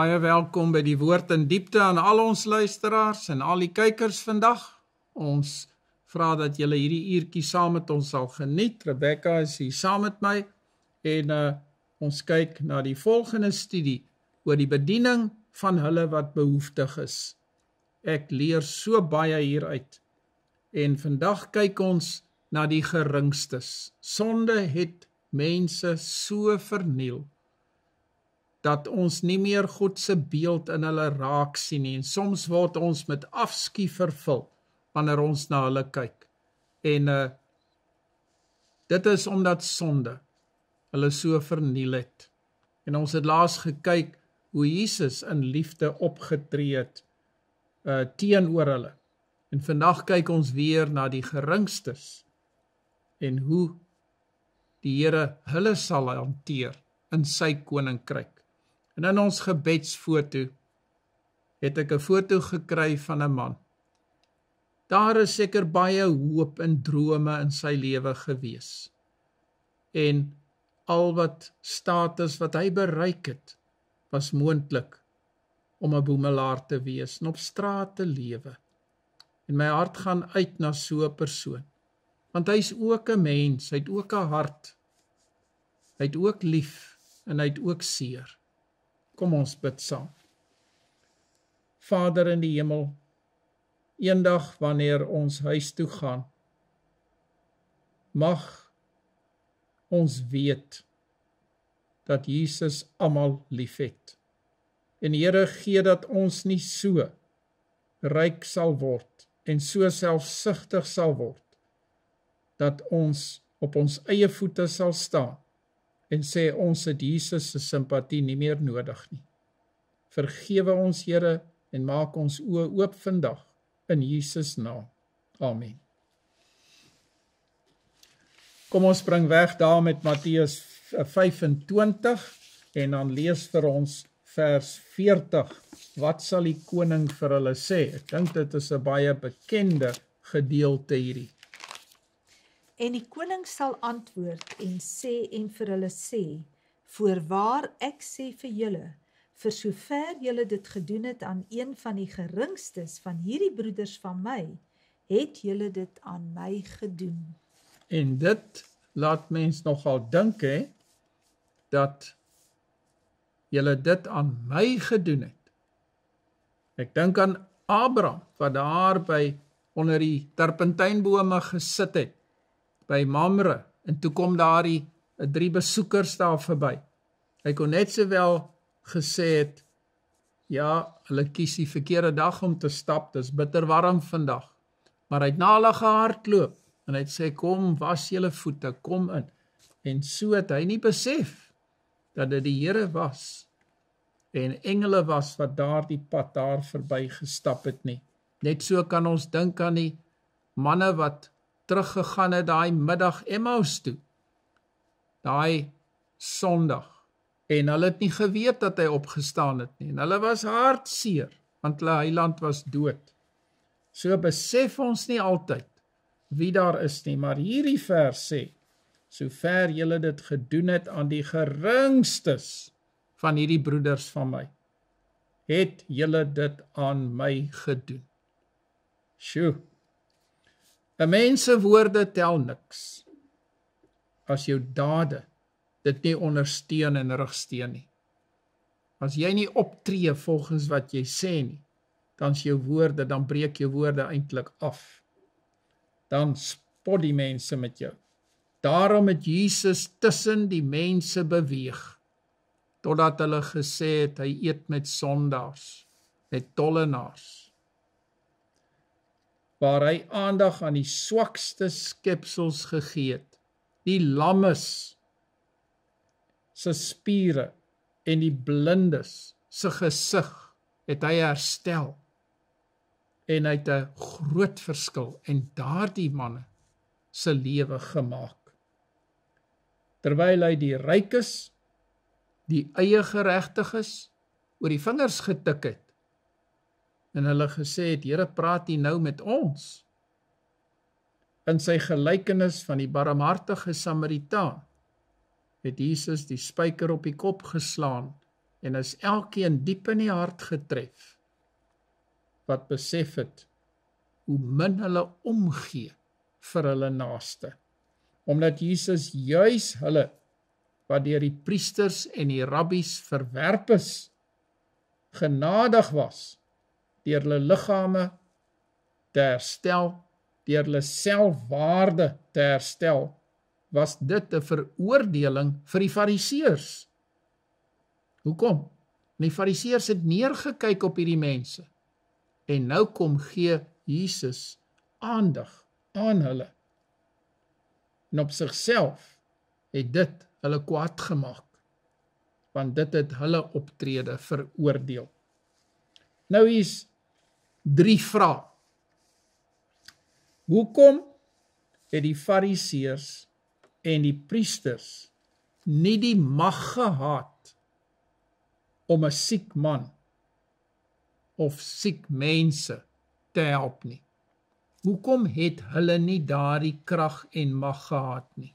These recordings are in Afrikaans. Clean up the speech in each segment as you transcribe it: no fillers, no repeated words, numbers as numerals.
Baie welkom by die Woord in Diepte aan al ons luisteraars en al die kykers vandag. Ons vra dat julle hierdie uurtjie saam met ons sal geniet. Rebecca is hier saam met my en ons kyk na die volgende studie oor die bediening van hulle wat behoeftig is. Ek leer so baie hieruit en vandag kyk ons na die geringstes. Sonde het mense so verniel dat ons nie meer God se beeld in hulle raak sien nie. En soms word ons met afskuw vervul wanneer ons na hulle kyk. En dit is omdat sonde hulle so verniel het. En ons het laas gekyk hoe Jesus in liefde opgetree het teenoor hulle. En vandag kyk ons weer na die geringstes en hoe die Here hulle sal hanteer in sy koninkryk. En in ons gebedsfoto het ek 'n foto gekry van 'n man. Daar is seker baie hoop en drome in sy lewe gewees. En al wat status wat hy bereik het, was moontlik om 'n boemelaar te wees en op straat te lewe. En my hart gaan uit na so 'n persoon. Want hy is ook 'n mens, hy het ook 'n hart. Hy het ook lief en hy het ook seer. Kom ons bid saam. Vader in die hemel, eendag wanneer ons huis toe gaan, mag ons weet dat Jesus almal liefhet. En Here, gee dat ons nie so ryk sal word en so selfsugtig sal word, dat ons op ons eie voete sal staan en sê ons het Jesus se simpatie nie meer nodig nie. Vergewe ons, Here, en maak ons oë oop vandag, in Jesus naam. Amen. Kom ons spring weg daar met Matteus 25 en dan lees vir ons vers 40. Wat sal die koning vir hulle sê? Ek dink dit is 'n baie bekende gedeelte hierdie. En die koning sal antwoord en vir hulle sê, voorwaar ek sê vir julle, vir sover julle dit gedoen het aan een van die geringstes van hierdie broeders van my, het julle dit aan my gedoen. En dit laat mens nogal dink, dat julle dit aan my gedoen het. Ek dink aan Abraham, wat daar by onder die terpentynbome gesit het, by Mamre, en toe kom daar die 3 besoekers daar verby. Hy kon net sowel gesê het, ja, hulle kies die verkeerde dag om te stap, dis bitter warm vandag, maar hy het na hulle gehardloop, en hy het sê, kom, was julle voete, kom in, en so het hy nie besef, dat dit die Here was, en engele was, wat daar die pad daar verby gestap het nie. Net so kan ons dink aan die manne wat teruggegaan het daai middag Emmaus toe, daai Sondag, en hulle het nie geweet dat hy opgestaan het nie, en hulle was hartseer, want hulle heiland was dood. So besef ons nie altyd wie daar is nie, maar hierdie vers sê, sover julle dit gedoen het aan die geringstes van hierdie broeders van my, het julle dit aan my gedoen. Sjoe, 'n mens se woorde tel niks, as jou dade dit nie ondersteun en rugsteun nie. As jy nie optree volgens wat jy sê nie, dan is jou woorde, dan breek jou woorde eintlik af. Dan spot die mense met jou. Daarom het Jesus tussen die mense beweeg, totdat hulle gesê het, hy eet met sondaars, met tollenaars. Waar hy aandag aan die swakste skepsels gegee het, die lammes se spiere en die blindes se gesig het hy herstel. En hy het 'n groot verskil en daardie manne se lewe gemaak. Terwyl hy die rykes, die eie geregtiges, oor die vingers getik het, en hulle gesê het, Here, praat U nou met ons. In sy gelykenis van die barmhartige Samaritaan, het Jesus die spyker op die kop geslaan en is elkeen diep in die hart getref, wat besef het, hoe min hulle omgee vir hulle naaste. Omdat Jesus juis hulle, wat deur die priesters en die rabbies verwerp is, genadig was, deur hulle liggame te herstel, deur hulle selfwaarde te herstel, was dit 'n veroordeling vir die fariseërs. Hoekom? Die fariseërs het neergekyk op hierdie mense, en nou kom gee Jesus aandag aan hulle. En op sigself het dit hulle kwaad gemaak, want dit het hulle optrede veroordeel. Nou hier's 3 vrae. Hoekom het die fariseërs en die priesters nie die mag gehad om 'n siek man of siek mense te help nie? Hoekom het hulle nie daardie krag en mag gehad nie?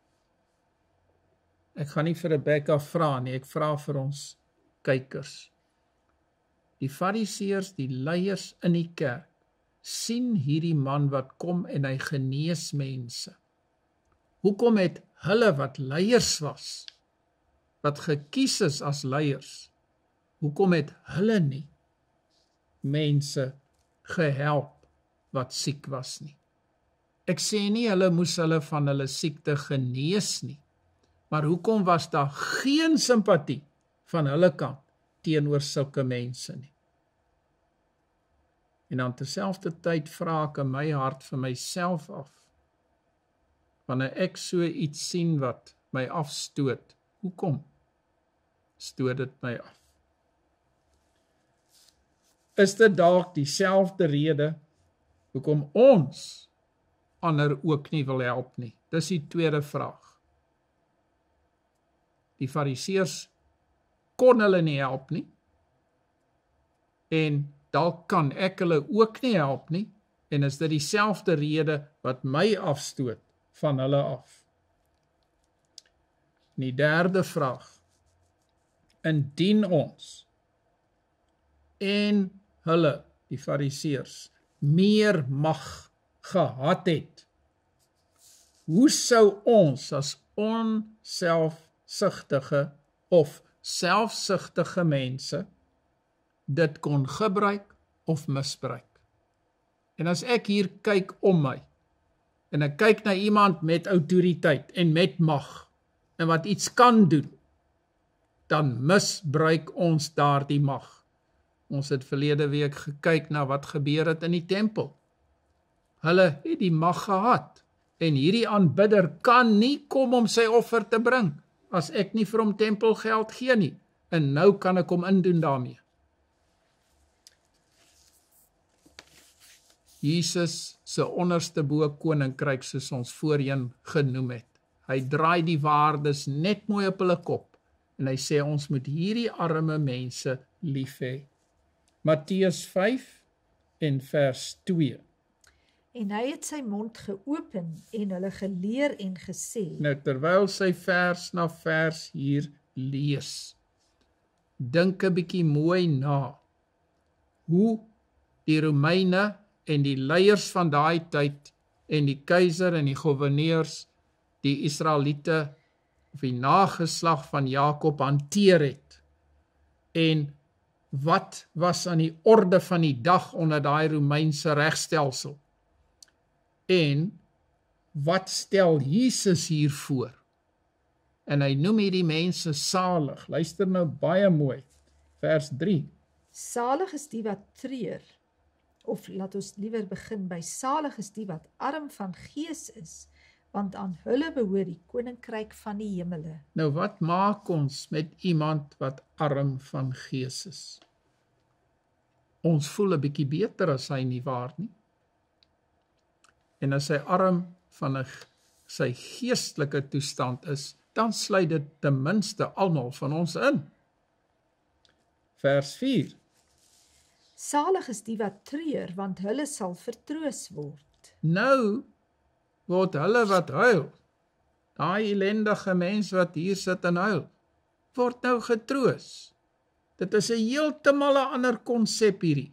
Ek gaan nie vir Rebecca vra nie, ek vra vir ons kykers. Die fariseërs, die leiers in die kerk, sien hierdie man wat kom en hy genees mense. Hoekom het hulle wat leiers was, wat gekies is as leiers, hoekom het hulle nie mense gehelp wat siek was nie? Ek sê nie hulle moes hulle van hulle siekte genees nie, maar hoekom was daar geen simpatie van hulle kant teenoor sulke mense nie? En dan terselfdertyd vra ek in my hart vir myself af, wanneer ek so iets sien wat my afstoot, hoekom stoot dit my af? Is dit dalk dieselfde rede hoekom ons ander ook nie wil help nie? Dis die tweede vraag. Die fariseërs kon hulle nie help nie, en dalk kan ek hulle ook nie help nie, en is dit dieselfde rede wat my afstoot van hulle af? En die derde vraag, indien ons en hulle, die fariseërs, meer mag gehad het, hoe sou ons as onselfsugtige of selfsugtige mense dit kon gebruik of misbruik? En as ek hier kyk om my, en ek kyk na iemand met autoriteit en met mag, en wat iets kan doen, dan misbruik ons daardie mag. Ons het verlede week gekyk na wat gebeur het in die tempel. Hulle het die mag gehad, en hierdie aanbidder kan nie kom om sy offer te bring, as ek nie vir hom tempelgeld gee nie, en nou kan ek hom indoen daarmee. Jesus se onderste bo koninkryk, soos ons voorheen genoem het. Hy draai die waardes net mooi op hulle kop, en hy sê ons moet hierdie arme mense lief hê. Matteus 5 en vers 2. En hy het sy mond geopen en hulle geleer en gesê. Nou terwyl sy vers na vers hier lees, dink 'n bietjie mooi na hoe die Romeine en die leiers van daai tyd en die keiser en die gouverneurs die Israeliete of die nageslag van Jakob hanteer het. En wat was aan die orde van die dag onder daai Romeinse regstelsel? En wat stel Jesus hier voor? En hy noem hierdie mense salig. Luister nou baie mooi. Vers 3. Salig is die wat treur, of laat ons liewer begin by salig is die wat arm van gees is, want aan hulle behoort die koninkryk van die hemele. Nou wat maak ons met iemand wat arm van gees is? Ons voel 'n bietjie beter as hy nie waar nie. En as hy arm van sy geestelike toestand is, dan sluit dit ten minste almal van ons in. Vers 4. Salig is die wat treur, want hulle sal vertroos word. Nou word hulle wat huil, daai ellendige mens wat hier sit en huil, word nou getroos. Dit is 'n heeltemal 'n ander konsep hierdie.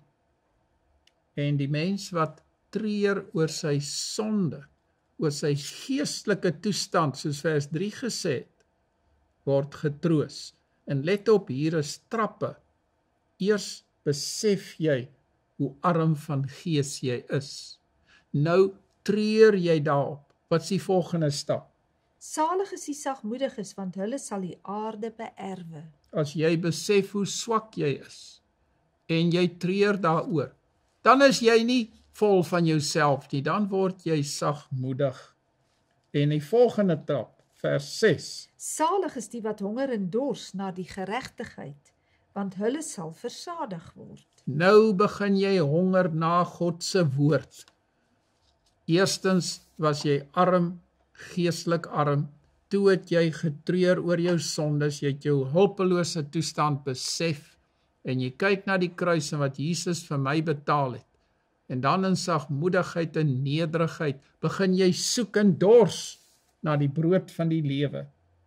En die mens wat treur oor sy sonde, oor sy geestelike toestand, soos vers 3 gesê het, word getroos. En let op, hier is trappe. Eers besef jy hoe arm van gees jy is. Nou treur jy daarop. Wat is die volgende stap? Salig is die sagmoediges, want hulle sal die aarde beerwe. As jy besef hoe swak jy is, en jy treur daaroor, dan is jy nie vol van jouself nie, dan word jy sagmoedig. En die volgende trap, vers 6. Salig is die wat honger en dors na die geregtigheid, want hulle sal versadig word. Nou begin jy honger na God se woord. Eerstens was jy arm, geestelik arm, toe het jy getreur oor jou sondes, jy het jou hulpelose toestand besef, en jy kyk na die kruis en wat Jesus vir my betaal het, en dan in sagmoedigheid en nederigheid, begin jy soek en dors na die brood van die lewe.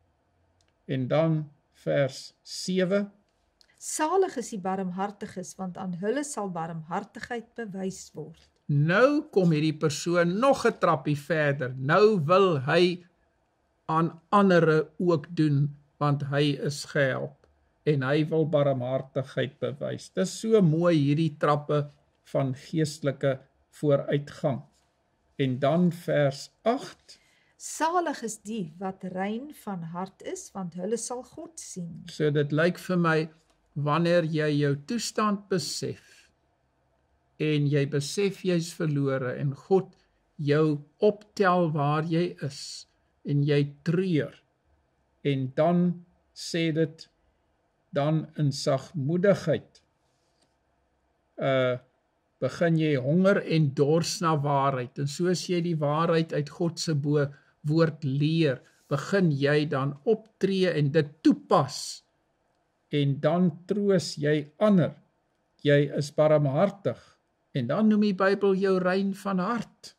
En dan vers 7, Salig is die barmhartiges, want aan hulle sal barmhartigheid bewys word. nou kom hierdie persoon nog 'n trappie verder, nou wil hy aan ander ook doen, want hy is gehelp, en hy wil barmhartigheid bewys. Dis so mooi hierdie trappe van geestelike vooruitgang. En dan vers 8, Salig is die wat rein van hart is, want hulle sal God sien. so dit lyk vir my, wanneer jy jou toestand besef, en jy besef jy's verlore, en God jou optel waar jy is, en jy treur, en dan sê dit, dan in sagmoedigheid, begin jy honger en dors na waarheid, en soos jy die waarheid uit God se woord leer, begin jy dan optree en dit toepas, en dan troos jy ander, jy is barmhartig, en dan noem die Bybel jou rein van hart.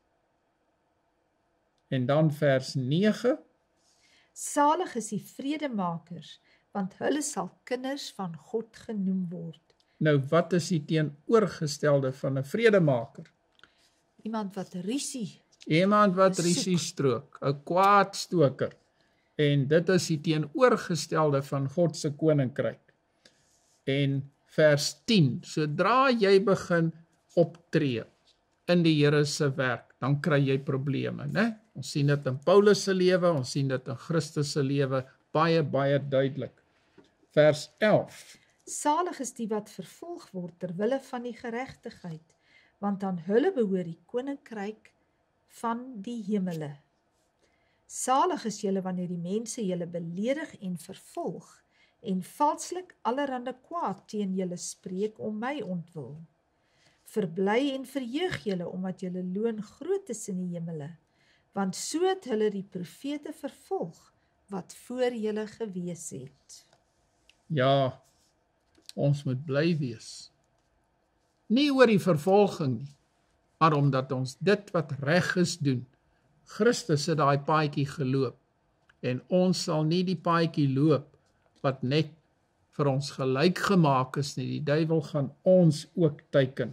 En dan vers 9, Salig is die vredemakers, want hulle sal kinders van God genoem word. nou wat is die teenoorgestelde van 'n vredemaker? Iemand wat rusie, Iemand wat Soek. rusie strook, 'n kwaadstoker, en dit is die teenoorgestelde van God se koninkryk. En vers 10, sodra jy begin optree in die Here se werk, dan kry jy probleme, né? Ons sien dit in Paulus se lewe, ons sien dit in Christus se lewe, baie, baie duidelik. Vers 11, salig is die wat vervolg word ter wille van die geregtigheid, want aan hulle behoort die koninkryk van die hemele. Salig is julle wanneer die mense julle beledig en vervolg, en valslik allerhande kwaad teen julle spreek om my ontwil. Verbly en verheug julle, omdat julle loon groot is in die hemele, want so het hulle die profete vervolg, wat voor julle gewees het. ja, ons moet bly wees. Nie oor die vervolging nie, maar omdat ons dit wat reg is doen. Christus het daai paadjie geloop, en ons sal nie die paadjie loop, wat net vir ons gelyk gemaak is nie. Die duiwel gaan ons ook teiken.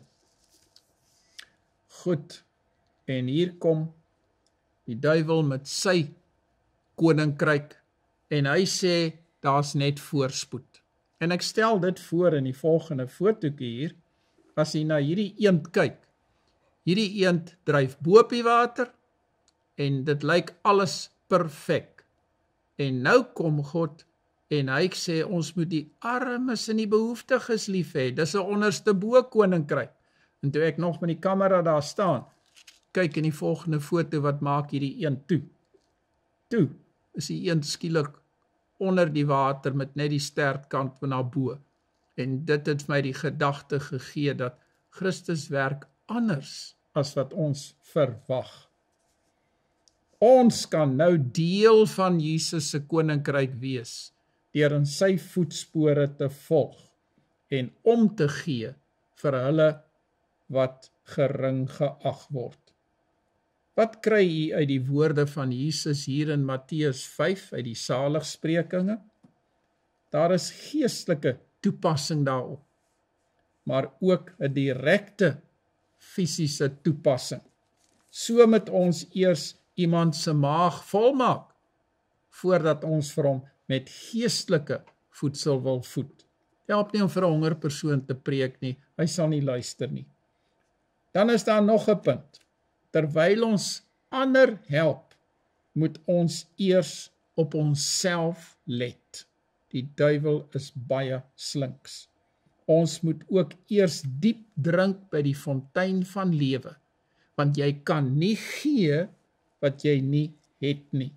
Goed, en hier kom die duiwel met sy koninkryk, en hy sê, daar's net voorspoed. En ek stel dit voor in die volgende fotootjie hier, as jy na hierdie eend kyk. Hierdie eend dryf bo op die water, en dit lyk alles perfek. En nou kom God, en hy sê, ons moet die armes en die behoeftiges lief hê. Dis 'n onderste bo koninkryk. En toe ek nog met die kamera daar staan, kyk in die volgende foto, wat maak hierdie eend toe? Toe is die eend skielik onder die water met net die stertkant na bo. En dit het my die gedagte gegee dat Christus werk anders as wat ons verwag. Ons kan nou deel van Jesus se koninkryk wees, deur in sy voetspore te volg en om te gee vir hulle wat gering geag word. Wat kry u uit die woorde van Jesus hier in Matteus 5 uit die saligsprekinge? Daar is geestelike toepassing daarop, maar ook 'n direkte fisiese toepassing. So moet ons eers iemand se maag volmaak, voordat ons vir hom met geestelike voedsel wil voed. Het help nie om vir 'n honger persoon te preek nie, hy sal nie luister nie. Dan is daar nog 'n punt. Terwyl ons ander help, moet ons eers op onsself let. Die duiwel is baie slinks. Ons moet ook eers diep drink by die fontein van lewe, want jy kan nie gee wat jy nie het nie.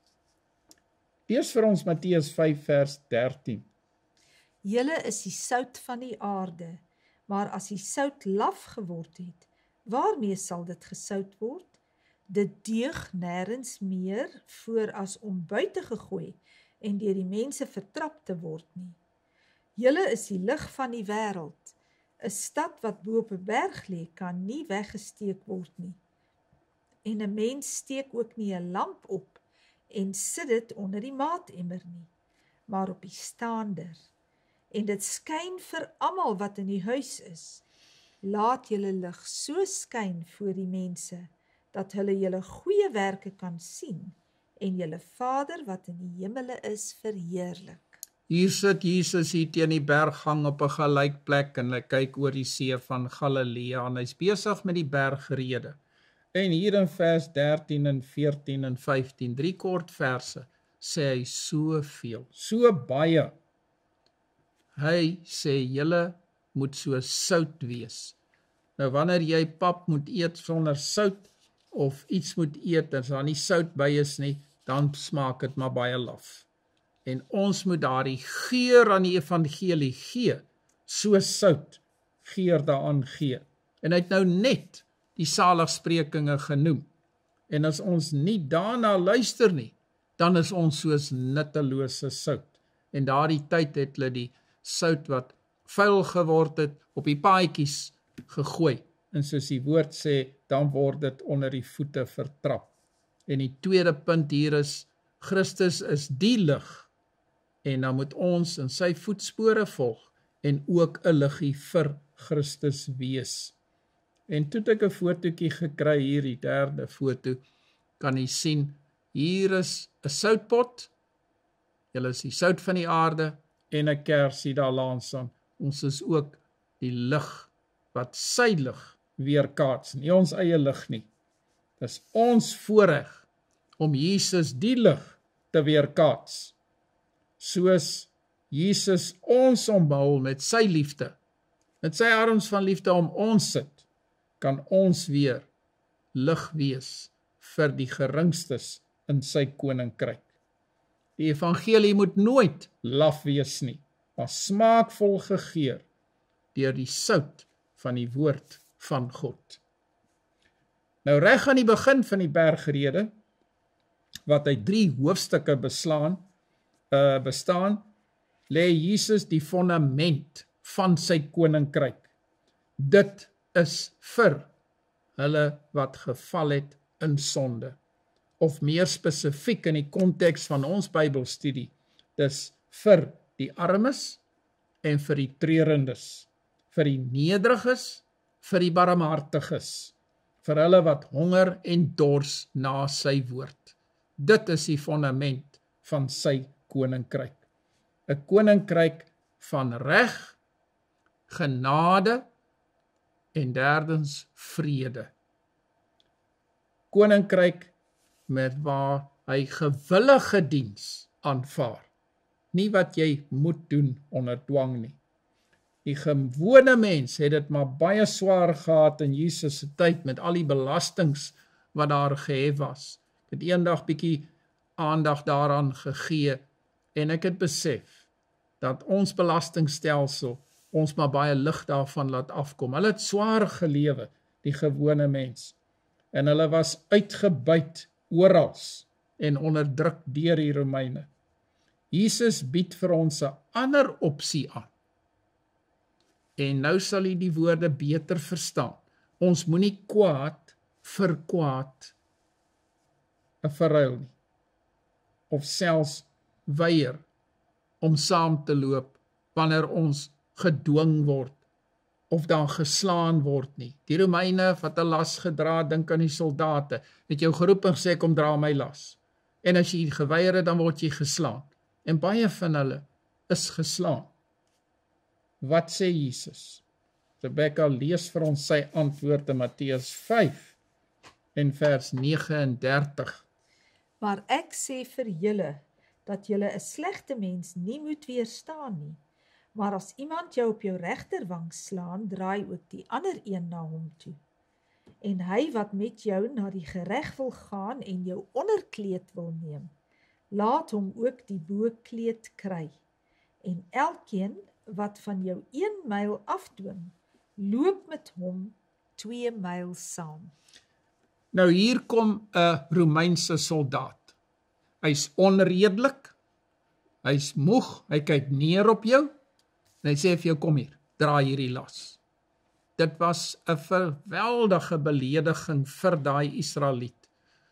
Lees vir ons Matteus 5 vers 13. Julle is die sout van die aarde, maar as die sout laf geword het, waarmee sal dit gesout word? Dit deug nêrens meer voor as om buite gegooi en deur die mense vertrap te word nie. Julle is die lig van die wêreld. 'n Stad wat bo op 'n berg lê, kan nie weggesteek word nie. En 'n mens steek ook nie 'n lamp op en sit dit onder die maatemmer nie, maar op die staander. En dit skyn vir almal wat in die huis is. Laat julle lig so skyn voor die mense, dat hulle julle goeie werke kan sien en julle Vader wat in die hemele is verheerlik. Hier sit Jesus hier teen die berggang op 'n gelyk plek en hy kyk oor die see van Galilea en hy's besig met die bergrede. En hier in vers 13 en 14 en 15, 3 kort verse, sê hy soveel, so baie. Hy sê julle moet so sout wees. Nou wanneer jy pap moet eet sonder sout of iets moet eet as daar nie sout by is nie, dan smaak dit maar baie laf. En ons moet daardie geur aan die evangelie gee, so sout geur daaraan gee. En hy het nou net die saligsprekinge genoem. En as ons nie daarna luister nie, dan is ons soos nuttelose sout. En daardie tyd het hulle die sout wat vuil geword het, op die paadjies gegooi. En soos die woord sê, dan word dit onder die voete vertrap. En die tweede punt hier is, Christus is die lig, en dan moet ons in sy voetspore volg, en ook 'n liggie vir Christus wees. En toe het ek 'n fotootjie gekry hier, die derde foto, kan jy sien, hier is 'n soutpot, julle is die sout van die aarde, en 'n kersie daar langs aan. Ons is ook die lig, wat sy lig weerkaats, nie ons eie lig nie. Dis ons voorreg om Jesus die lig te weerkaats, soos Jesus ons omhul met sy liefde, met sy arms van liefde om ons sit, kan ons weer lig wees vir die geringstes in sy koninkryk. Die evangelie moet nooit laf wees nie, maar smaakvol gegeur deur die sout van die woord van God. Nou reg aan die begin van die bergrede, wat uit 3 hoofstukke bestaan, lê Jesus die fondament van sy koninkryk. Dit is vir hulle wat geval het in sonde. Of meer spesifiek in die konteks van ons Bybelstudie, dis vir die armes en vir die treurendes, vir die nederiges, vir die barmhartiges, vir hulle wat honger en dors na sy woord. Dit is die fondament van sy koninkryk. 'n Koninkryk van reg, genade en derdens vrede. Koninkryk met waar hy gewillige diens aanvaar, nie wat jy moet doen onder dwang nie. Die gewone mens het dit maar baie swaar gehad in Jesus se tyd met al die belastings wat daar gehef was. Ek het eendag bietjie aandag daaraan gegee en ek het besef dat ons belastingstelsel ons maar baie lig daarvan laat afkom. Hulle het swaar gelewe, die gewone mens. En hulle was uitgebuit orals en onderdruk deur die Romeine. Jesus bied vir ons 'n ander opsie aan. En nou sal jy die woorde beter verstaan. Ons moenie kwaad vir kwaad verruil nie. Of selfs weier om saam te loop wanneer ons gedwing word of dan geslaan word nie. Die Romeine wat 'n las gedra, dink aan die soldate, het jou geroep en gesê, kom dra my las. En as jy geweier het, dan word jy geslaan. En baie van hulle is geslaan. Wat sê Jesus? Rebecca lees vir ons sy antwoord in Matteus 5 en vers 39. Maar ek sê vir julle, dat julle 'n slegte mens nie moet weerstaan nie. Maar as iemand jou op jou regterwang slaan, draai ook die ander een na hom toe. En hy wat met jou na die gereg wil gaan en jou onderkleed wil neem, laat hom ook die bokleed kry. En elkeen wat van jou 1 myl afdwing, loop met hom 2 myl saam. Nou hier kom 'n Romeinse soldaat. Hy's onredelik, hy's moeg, hy kyk neer op jou, en hy sê vir jou, kom hier, dra hierdie las. Dit was 'n geweldige belediging vir daai Israeliet,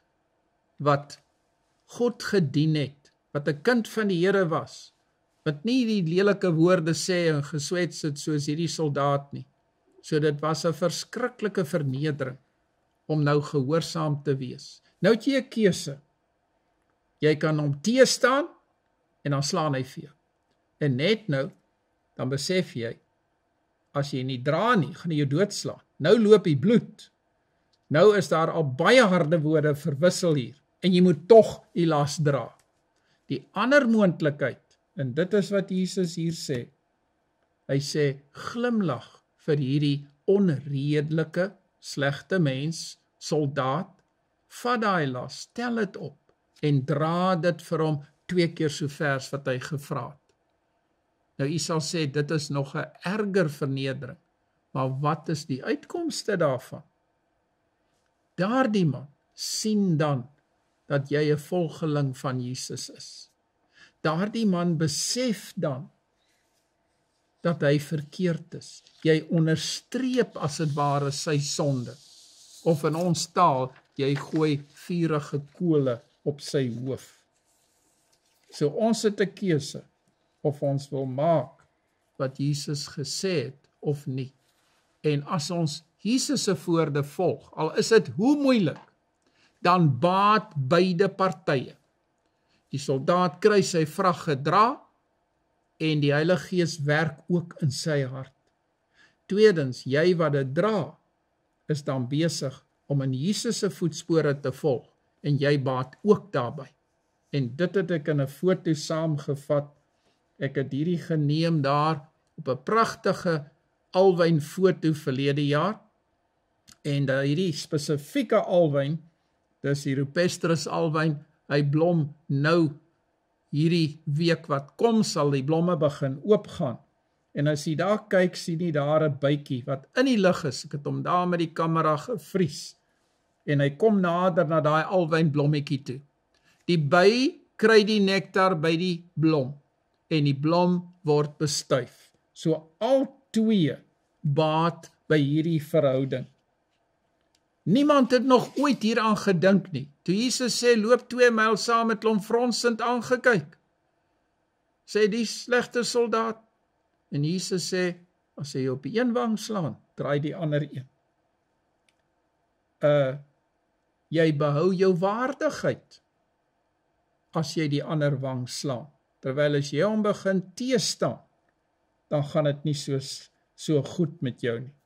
wat God gedien het, wat 'n kind van die Here was, wat nie die lelike woorde sê en geswets het soos hierdie soldaat nie. So dit was 'n verskriklike vernedering, om nou gehoorsaam te wees. Nou het jy 'n keuse. Jy kan hom teestaan, en dan slaan hy vir jou. En net nou, dan besef jy, as jy nie dra nie, gaan hy jou doodslaan. Nou loop die bloed. Nou is daar al baie harde woorde verwissel hier, en jy moet tog die las dra. Die ander moontlikheid, en dit is wat Jesus hier sê, hy sê, glimlag vir hierdie onredelike, slegte mens, soldaat, vat daai las, stel dit op, en dra dit vir hom 2 keer so ver wat hy gevra het. Nou, jy sal sê, dit is nog 'n erger vernedering, maar wat is die uitkomste daarvan? Daardie man sien dan, dat jy 'n volgeling van Jesus is. Daardie man besef dan, dat hy verkeerd is. Jy onderstreep as dit ware sy sonde. Of in ons taal, jy gooi vurige kole op sy hoof. So ons het 'n keuse, of ons wil maak wat Jesus gesê het, of nie. En as ons Jesus se woorde volg, al is dit hoe moeilik, dan baat beide partye. Die soldaat kry sy vrag gedra, en die Heilige Gees werk ook in sy hart. Tweedens, jy wat dit dra, is dan besig om in Jesus se voetspore te volg, en jy baat ook daarby. En dit het ek in 'n foto saamgevat. Ek het hierdie geneem daar op 'n pragtige alwyn foto verlede jaar, en hierdie spesifieke alwyn, dis die Rupestris alwyn, hy blom nou hierdie week wat kom, sal die blomme begin oopgaan. En as jy daar kyk, sien jy daar 'n bytjie wat in die lug is. Ek het hom daar met die kamera gevries. En hy kom nader na daai alwynblommetjie toe. Die by kry die nektar by die blom, en die blom word bestuif. So al twee baat by hierdie verhouding. Niemand het nog ooit hieraan gedink nie. Toe Jesus sê, loop 2 myl saam, met hom fronsend aangekyk. Sê die slegte soldaat. En Jesus sê, as hy op die een wang slaan, draai die ander een. Jy behou jou waardigheid, as jy die ander wang slaan. Terwyl as jy hom begin teestaan, dan gaan dit nie so goed met jou nie.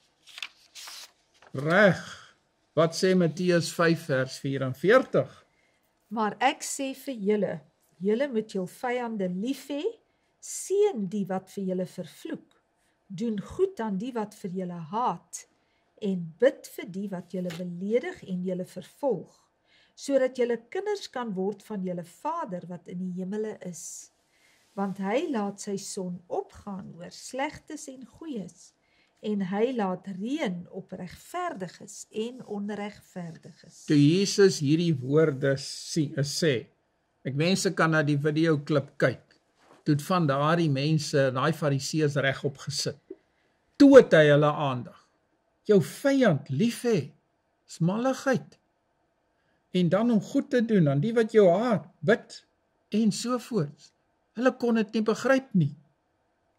Reg. Wat sê Matteus 5 vers 44? Maar ek sê vir julle, julle moet jul vyande lief hê, seën die wat vir julle vervloek, doen goed aan die wat vir julle haat, en bid vir die wat julle beledig en julle vervolg, sodat julle kinders kan word van julle Vader wat in die hemele is. Want hy laat sy son opgaan oor slegtes en goeies, en hy laat reën op regverdiges en onregverdiges. Toe Jesus hierdie woorde sê, ek mense kan na die videoklip kyk, toe het van daardie mense, daai fariseërs regop gesit. Toe het hy hulle aandag. Jou vyand lief hê, is malligheid. En dan om goed te doen aan die wat jou haat, bid, en sovoorts. Hulle kon dit nie begryp nie.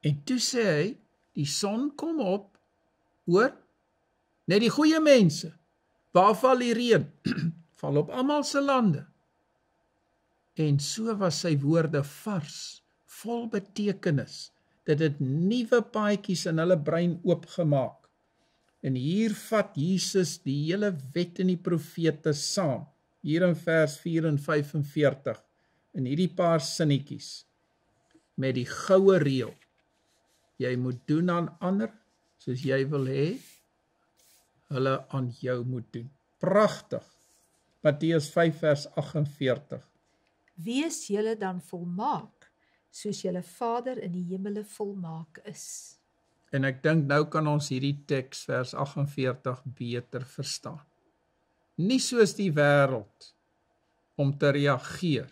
En toe sê hy, die son kom op, hoor, net die goeie mense, waar val die reën? Val op almal se lande. En so was sy woorde vars, vol betekenis, dit het nuwe paadjies in hulle brein oopgemaak. En hier vat Jesus die hele wet en die profete saam, hier in vers 4 en 45, in hierdie paar sinnetjies, met die goue reël. Jy moet doen aan ander, soos jy wil hê, hulle aan jou moet doen. Pragtig. Matteus 5 vers 48. Wees julle dan volmaak, soos julle Vader in die hemele volmaak is. En ek dink nou kan ons hierdie teks vers 48 beter verstaan. Nie soos die wêreld om te reageer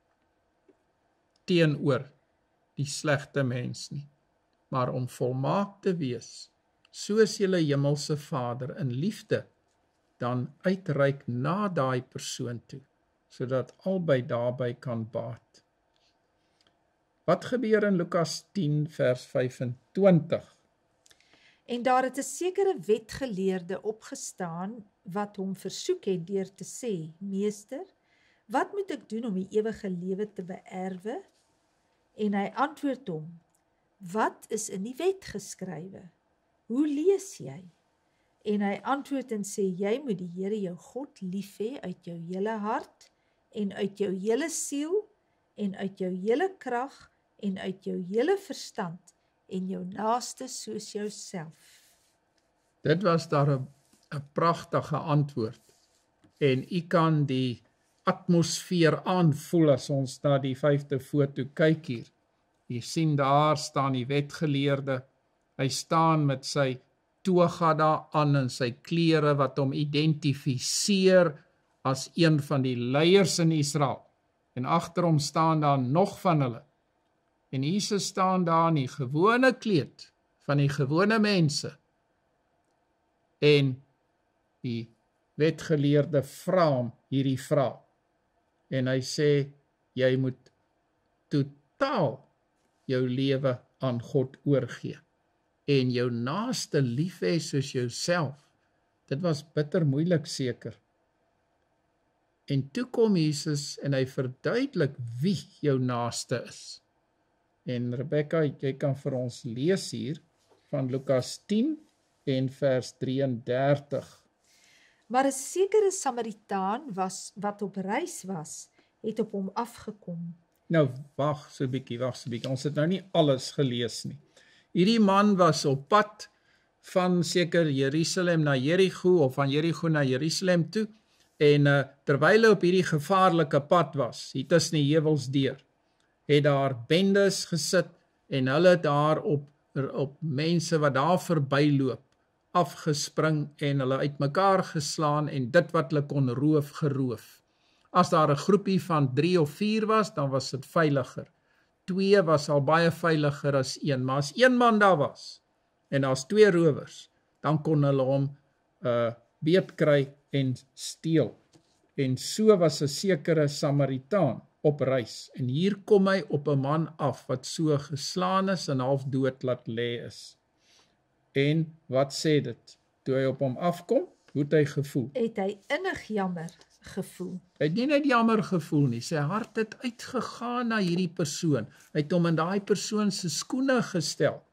teenoor die slegte mens nie, maar om volmaak te wees, soos julle hemelse Vader in liefde dan uitreik na daai persoon toe, sodat albei daarby kan baat. Wat gebeur in Lukas 10 vers 25? En daar het 'n sekere wetgeleerde opgestaan wat hom versoek het deur te sê, Meester, wat moet ek doen om die ewige lewe te beerwe? En hy antwoord hom, wat is in die wet geskrywe? Hoe lees jy? En hy antwoord en sê, jy moet die Here jou God lief hê uit jou hele hart, en uit jou hele siel, en uit jou hele krag, en uit jou hele verstand, en jou naaste soos jouself. Dit was daar 'n pragtige antwoord. En u kan die atmosfeer aanvoel as ons na die 5de foto kyk hier. Jy sien daar staan die wetgeleerde. Hy staan met sy toga daar aan en sy klere wat hom identifiseer as een van die leiers in Israel. En agter hom staan daar nog van hulle. En Jesus staan daar in die gewone kleed van die gewone mense. En die wetgeleerde vra hom hierdie vraag. En hy sê, jy moet totaal jou lewe aan God oorgee. En jou naaste lief hê soos jouself. Dit was bitter moeilik seker. En toe kom Jesus en hy verduidelik wie jou naaste is. En Rebecca, jy kan vir ons lees hier van Lukas 10 en vers 33. Maar 'n sekere Samaritaan wat op reis was, het op hom afgekom. Nou, wag so 'n bietjie. Ons het nou nie alles gelees nie. Hierdie man was op pad van seker Jerusalem na Jerigo of van Jerigo na Jerusalem toe. En terwyl hy op hierdie gevaarlike pad was, hier tussen die heuwels deur, het daar bendes gesit en hulle daar op mense wat daar verbyloop, afgespring en hulle uitmekaar geslaan en dit wat hulle kon roof, geroof. As daar 'n groepie van 3 of 4 was, dan was dit veiliger. 2 was al baie veiliger as 1, maar as 1 man daar was, en as 2 rowers, dan kon hulle hom beet kry en steel. En so was 'n sekere Samaritaan op reis, en hier kom hy op 'n man af, wat so geslaan is en half dood laat lê is. En wat sê dit? Toe hy op hom afkom, hoe het hy gevoel? Het hy innig jammer gevoel. Hy het nie net jammer gevoel nie, sy hart het uitgegaan na hierdie persoon. Hy het hom in daai persoon se skoene gestel.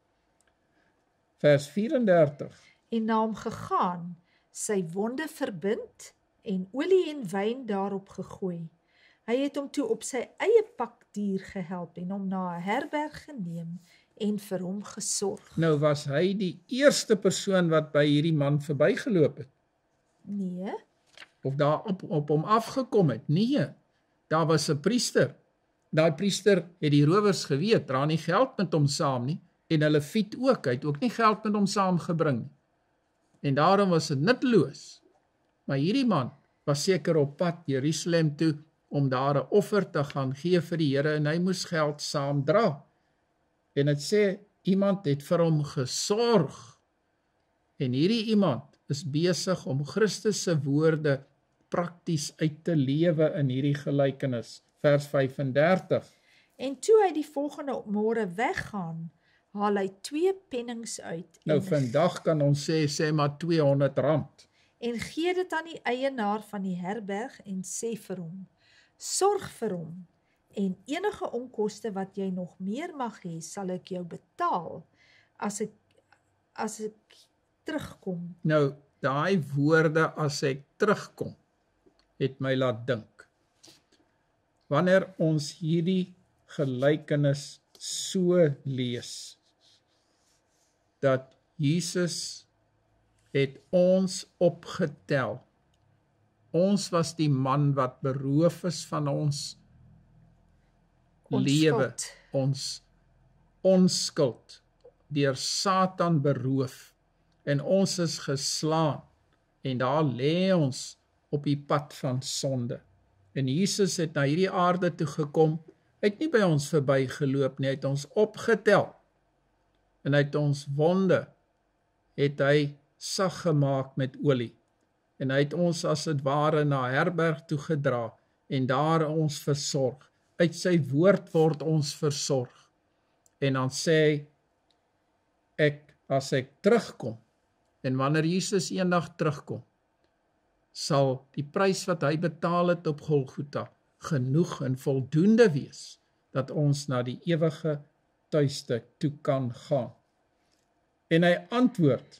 Vers 34. En na hom gegaan, sy wonde verbind en olie en wyn daarop gegooi. Hy het hom toe op sy eie pakdier gehelp en hom na 'n herberg geneem en vir hom gesorg. Nou was hy die eerste persoon wat by hierdie man verbygeloop het. Nee, Of daar op hom afgekom het. Nee, daar was 'n priester. Daai priester het die rowers geweet, dra nie geld met hom saam nie, en hulle fiet ook, hy het ook nie geld met hom saamgebring nie. En daarom was dit nutteloos. Maar hierdie man was seker op pad Jerusalem toe, om daar 'n offer te gaan gee vir die Here, en hy moes geld saam dra. En het sê, iemand het vir hom gesorg. En hierdie iemand is besig om Christus se woorde prakties uit te lewe in hierdie gelykenis. Vers 35. en toe hy die volgende môre weggaan, haal hy 2 pennings uit Nou vandag kan ons sê maar R200. en gee dit aan die eienaar van die herberg en sê vir hom, sorg vir hom en enige onkoste wat jy nog meer mag hê, sal ek jou betaal as ek terugkom. Nou, daai woorde as ek terugkom, het my laat dink. Wanneer ons hierdie gelykenis so lees, dat Jesus het ons opgetel. Ons was die man wat beroof is van ons lewe, ons onskuld, deur Satan beroof, en ons is geslaan, en daar lê ons op die pad van sonde. En Jesus het na hierdie aarde toe gekom, hy het nie by ons verby geloop nie, hy het ons opgetel, en hy het ons wonde, het hy sag gemaak met olie, en hy het ons as het ware na herberg toe gedra, en daar ons versorg. Uit sy woord word ons versorg. En dan sê hy, as ek terugkom, en wanneer Jesus eendag terugkom, sal die prys wat hy betaal het op Golgotha genoeg en voldoende wees, dat ons na die ewige tuiste toe kan gaan. En hy antwoord,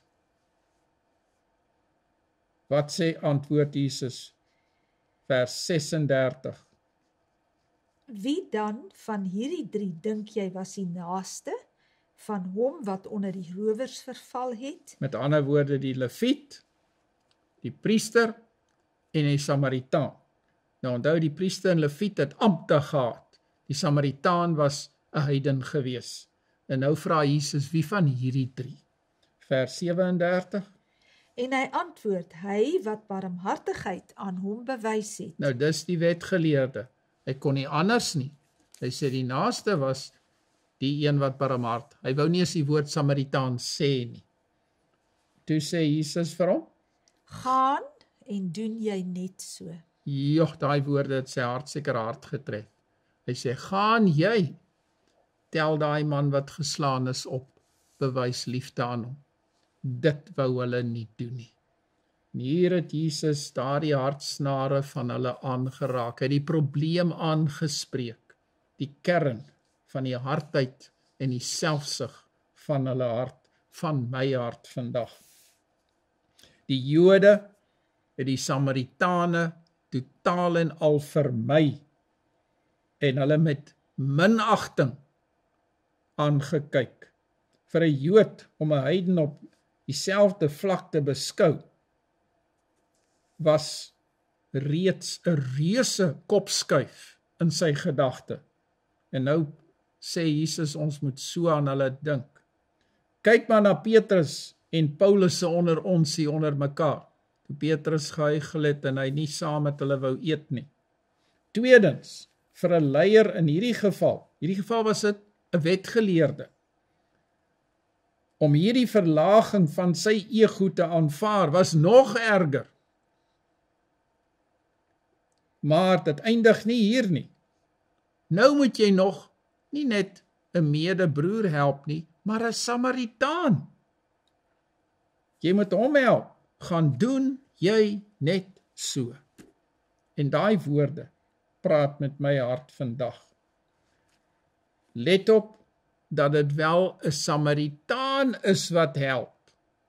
wat sê antwoord Jesus? Vers 36. Wie dan van hierdie 3 dink jy was die naaste van hom wat onder die rowers verval het? Met ander woorde, die Leviet, die priester en die Samaritaan. Nou onthou, die priester en Leviet het ampte gehad. Die Samaritaan was 'n heiden gewees. En nou vra Jesus, wie van hierdie 3? Vers 37. En hy antwoord, hy wat barmhartigheid aan hom bewys het. Nou dis die wetgeleerde. Hy kon nie anders nie. Hy sê die naaste was die een wat barmhartig. Hy wou nie eens die woord Samaritaan sê nie. Toe sê Jesus vir hom, Gaan en doen jy net so. joh, daai woorde het sy hart seker hard getref. Hy sê, gaan jy, tel daai man wat geslaan is op, bewys liefde aan hom. Dit wou hulle nie doen nie. En hier het Jesus daardie hartsnare van hulle aangeraak, hy het die probleem aangespreek, die kern van die hardheid en die selfsug van hulle hart, van my hart vandag. Die Jode het die Samaritane totaal en al vermy en hulle met minagting aangekyk. Vir 'n Jood om 'n heiden op dieselfde vlak te beskou, was reeds 'n reuse kopskuif in sy gedagte. En nou sê Jesus ons moet so aan hulle dink. Kyk maar na Petrus en Paulus se onder ons hier onder mekaar. Toe Petrus gehuichel het en hy nie saam met hulle wou eet nie. Tweedens, vir 'n leier in hierdie geval was dit 'n wetgeleerde, om hierdie verlaging van sy ego te aanvaar, was nog erger. Maar dit eindig nie hier nie. Nou moet jy nog nie net 'n medebroer help nie, maar 'n Samaritaan. Jy moet hom help. Gaan doen jy net so. En daai woorde praat met my hart vandag. Let op dat dit wel 'n Samaritaan is wat help.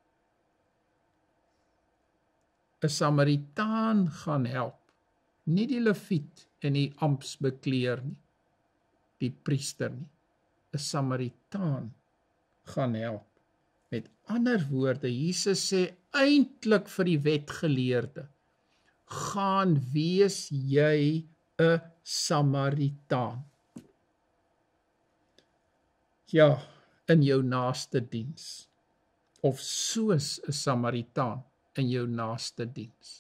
'n Samaritaan gaan help, nie die Leviet en die amptsbekleer nie, die priester nie. 'n Samaritaan gaan help. Met ander woorde, Jesus sê eintlik vir die wetgeleerde, gaan wees jy 'n Samaritaan. Ja, in jou naaste diens, of soos 'n Samaritaan in jou naaste diens.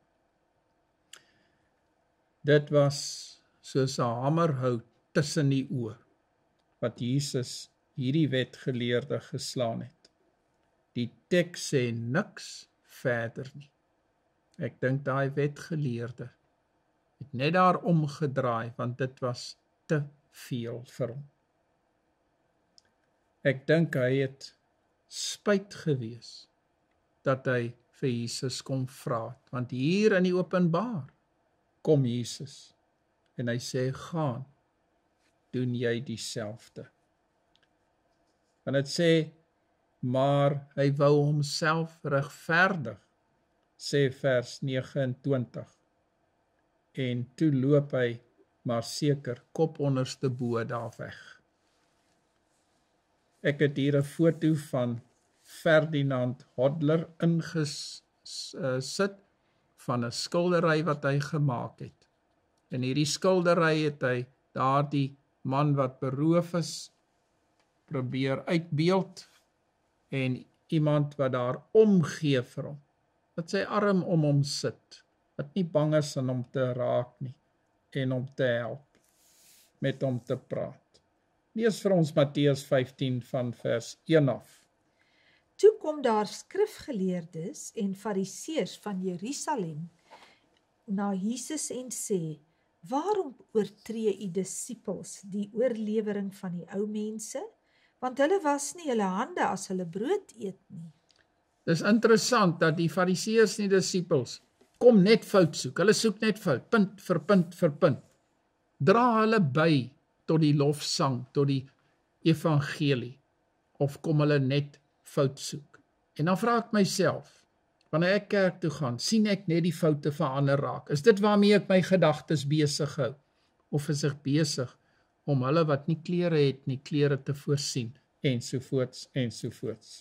Dit was soos 'n hamerhout tussen die oë, wat Jesus hierdie wetgeleerde geslaan het. Die teks sê niks verder nie. Ek dink daai wetgeleerde het net daar omgedraai, want dit was te veel vir hom. Ek dink hy het spyt gewees dat hy vir Jesus kom vra het, want hier in die openbaar kom Jesus en hy sê, gaan, doen jy dieselfde. En dit sê, maar hy wou homself regverdig, sê vers 29, en toe loop hy maar seker kop onderste bo daar weg. Ek het hier 'n foto van Ferdinand Hodler ingesit van 'n skildery wat hy gemaak het. En hierdie skildery het hy daardie man wat beroof is, probeer uitbeeld en iemand wat daar omgee vir hom, wat sy arm om hom sit, wat nie bang is aan hom te raak nie, en hom te help, met hom te praat. Lees vir ons Matteus 15 van vers 1 af. Toe kom daar skrifgeleerdes en fariseërs van Jerusalem na Jesus en sê, waarom oortree u disippels die oorlewering van die ou mense? Want hulle was nie hulle hande as hulle brood eet nie. Dis interessant dat die fariseërs en die disippels kom net fout soek. Hulle soek net fout, punt vir punt vir punt. Dra hulle by tot die lofsang, tot die evangelie, of kom hulle net fout soek? En dan vra ek myself, wanneer ek kerk toe gaan, sien ek net die foute van ander raak? Is dit waarmee ek my gedagtes besig hou? Of is ek besig om hulle wat nie klere het nie, klere te voorsien, ensovoorts, ensovoorts.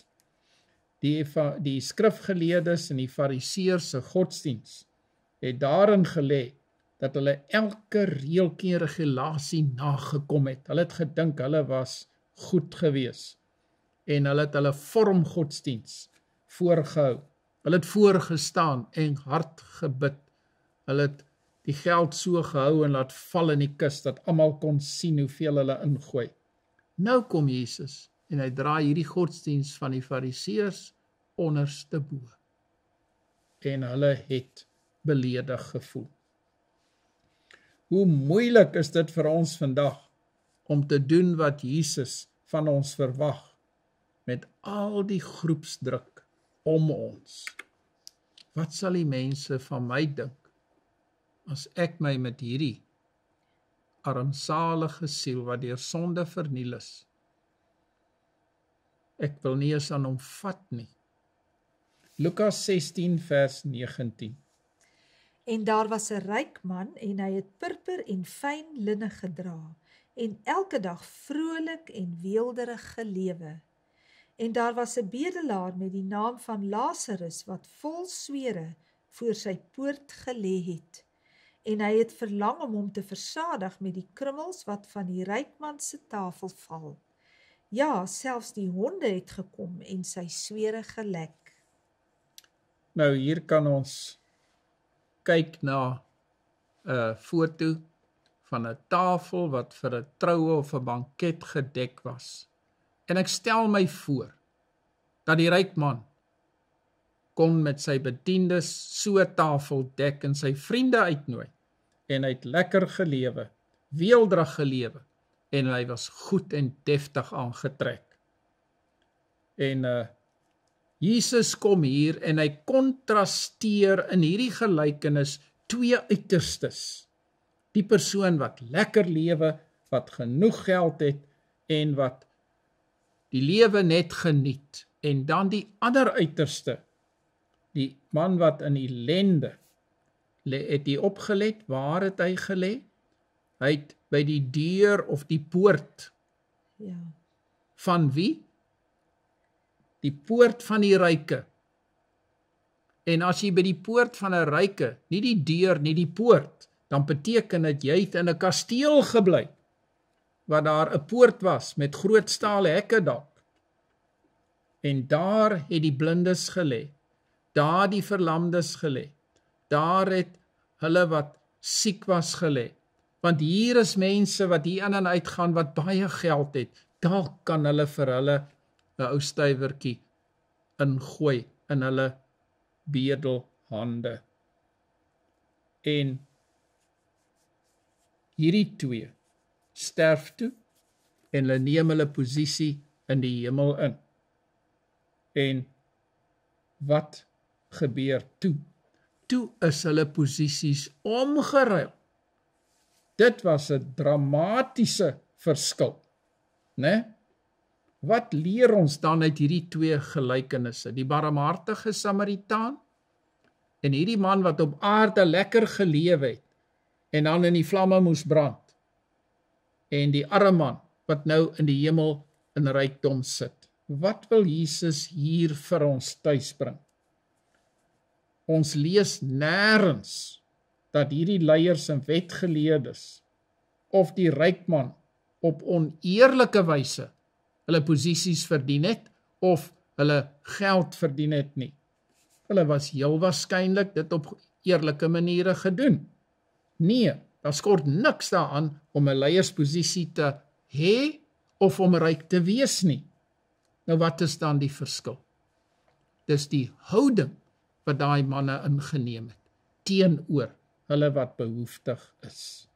Die skrifgeleerdes en die fariseërs se godsdiens het daarin gelê dat hulle elke reeltjie en regulasie nagekom het. Hulle het gedink hulle was goed gewees en hulle het hulle vorm godsdiens voorgehou. Hulle het voorgestaan en hard gebid. Hulle het die geld so gehou en laat val in die kus, dat almal kon sien hoeveel hulle ingooi. Nou kom Jesus en hy draai hierdie godsdiens van die fariseërs onderste bo. En hulle het beledig gevoel. Hoe moeilik is dit vir ons vandag om te doen wat Jesus van ons verwag, met al die groepsdruk om ons. Wat sal die mense van my dink, as ek my met hierdie armsalige siel, wat deur sonde verniel is, ek wil nie eens aan hom vat nie. Lukas 16 vers 19. En daar was 'n ryk man, en hy het purper en fyn linne gedra, en elke dag vrolik en weelderig gelewe. En daar was 'n bedelaar met die naam van Lazarus, wat vol swere voor sy poort gelê het. En hy het verlang om hom te versadig met die krummels wat van die rykman se tafel val. Ja, selfs die honde het gekom en sy swere gelek. Nou hier kan ons kyk na 'n foto van 'n tafel wat vir 'n troue of 'n banket gedek was. En ek stel my voor dat die ryk man kon met sy bediendes so 'n tafel dek en sy vriende uitnooi. En hy het lekker gelewe, weelderig gelewe, en hy was goed en deftig aangetrek. En Jesus kom hier en hy kontrasteer in hierdie gelykenis twee uiterstes. Die persoon wat lekker lewe, wat genoeg geld het en wat die lewe net geniet. En dan die ander uiterste, die man wat in ellende, het hy opgelet, waar het hy gelê? Hy het by die deur of die poort. Ja. Van wie? Die poort van die ryke. En as jy by die poort van 'n ryke, nie die deur, nie die poort, dan beteken dit jy het in 'n kasteel gebly, waar daar 'n poort was met groot stale hekke dalk. En daar het die blindes gelê, daar die verlamdes gelê, daar het hulle wat siek was gelê. Want hier is mense wat hier in en uit gaan, wat baie geld het, dalk kan hulle vir hulle 'n ou stywertjie ingooi in hulle bedelhande. En hierdie twee sterf toe en hulle neem hulle posisie in die hemel in. En wat gebeur toe? Toe is hulle posisies omgeruil. Dit was 'n dramatiese verskil, né? Wat leer ons dan uit hierdie twee gelykenisse? Die barmhartige Samaritaan en hierdie man wat op aarde lekker gelewe het en dan in die vlamme moes brand. En die arme man wat nou in die hemel in rykdom sit. Wat wil Jesus hier vir ons tuisbring? Ons lees nêrens dat hierdie leiers en wetgeleerdes of die ryk man op oneerlike wyse hulle posisies verdien het of hulle geld verdien het nie. Hulle was heel waarskynlik dit op eerlike maniere gedoen. Nee, daar skort niks daaraan om 'n leiersposisie te hê of om ryk te wees nie. Nou wat is dan die verskil? Dis die houding wat daai manne ingeneem het teenoor hulle wat behoeftig is.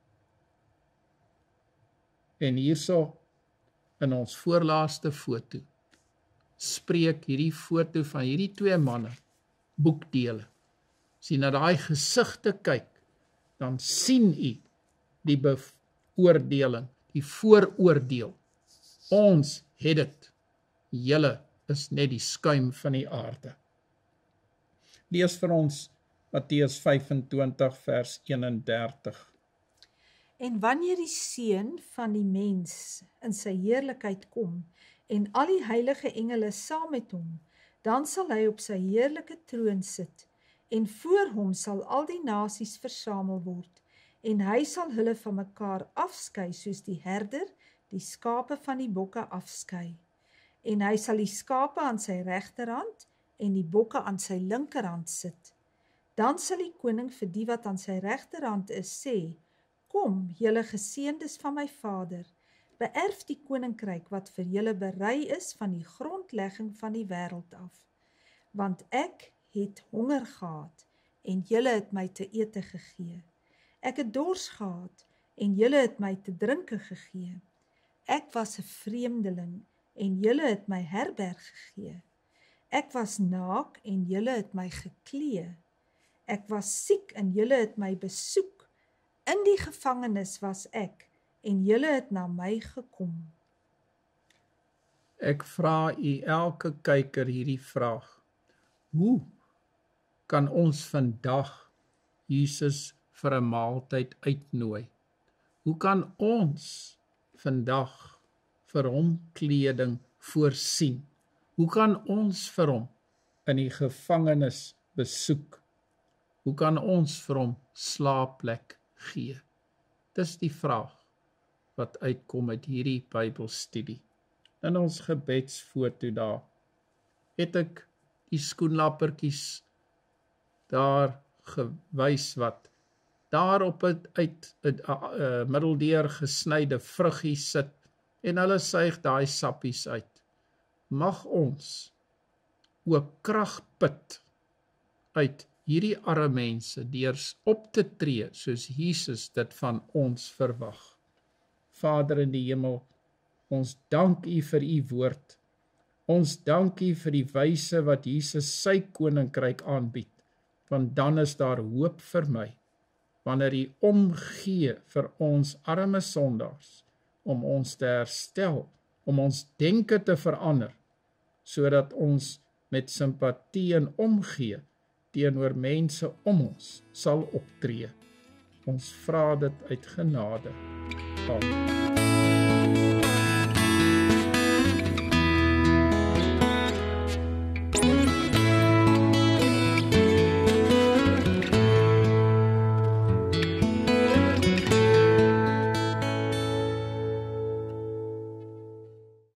En hierso in ons voorlaaste foto spreek hierdie foto van hierdie twee manne boekdele. As jy na daai gesigte kyk, dan sien u die beoordeling, die vooroordeel. Ons het dit. Julle is net die skuim van die aarde. Lees vir ons Matteus 25 vers 31. En wanneer die Seun van die mens in sy heerlikheid kom en al die heilige engele saam met hom, dan sal hy op sy heerlike troon sit en voor hom sal al die nasies versamel word en hy sal hulle van mekaar afskei soos die herder die skape van die bokke afskei. En hy sal die skape aan sy regterhand en die bokke aan sy linkerhand sit. Dan sal die koning vir die wat aan sy regterhand is sê, kom, julle geseëndes van my Vader, beerf die koninkryk wat vir julle berei is van die grondlegging van die wêreld af. Want ek het honger gehad en julle het my te ete gegee. Ek het dors gehad en julle het my te drinke gegee. Ek was 'n vreemdeling en julle het my herberg gegee. Ek was naak en julle het my geklee. Ek was siek en julle het my besoek. In die gevangenis was ek en julle het na my gekom. Ek vra u elke kyker hierdie vraag. Hoe kan ons vandag Jesus vir 'n maaltyd uitnooi? Hoe kan ons vandag vir hom kleding voorsien? Hoe kan ons vir hom in die gevangenis besoek? Hoe kan ons vir hom slaapplek gee? Dis die vraag wat uitkom uit hierdie Bybelstudie. In ons gebedsfoto daar het ek die skoenlappertjies daar gewys wat daar op uit middeldeur gesnyde vruggie sit en hulle suig daai sappies uit. Mag ons ook krag put uit hierdie arme mense deur op te tree soos Jesus dit van ons verwag. Vader in die hemel, ons dank u vir u woord. Ons dank u vir die wyse wat Jesus sy koninkryk aanbied, want dan is daar hoop vir my, wanneer u omgee vir ons arme sondaars, om ons te herstel, om ons denke te verander, sodat ons met simpatie en omgee teenoor mense om ons sal optree. Ons vra dit uit genade. Amen.